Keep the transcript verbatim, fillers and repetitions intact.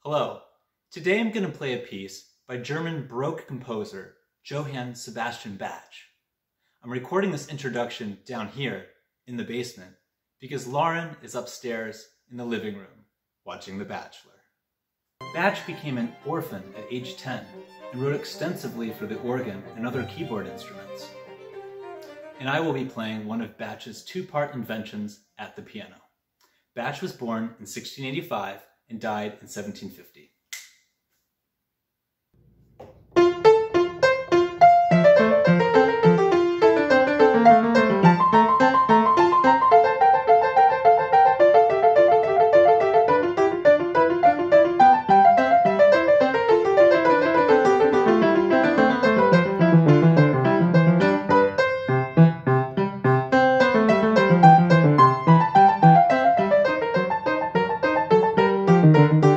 Hello, today I'm going to play a piece by German Baroque composer Johann Sebastian Bach. I'm recording this introduction down here in the basement because Lauren is upstairs in the living room watching The Bachelor. Bach became an orphan at age ten and wrote extensively for the organ and other keyboard instruments. And I will be playing one of Bach's two-part inventions at the piano. Bach was born in sixteen eighty-five and died in seventeen fifty. Thank you.